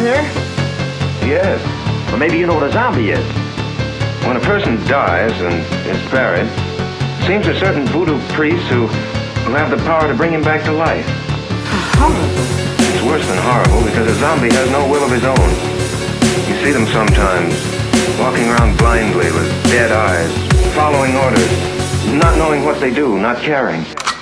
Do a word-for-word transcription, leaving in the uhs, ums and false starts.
here? Yes. Well, maybe you know what a zombie is. When a person dies and is buried, it seems there are certain voodoo priests who, who have the power to bring him back to life. How horrible. It's worse than horrible because a zombie has no will of his own. You see them sometimes, walking around blindly with dead eyes, following orders, not knowing what they do, not caring.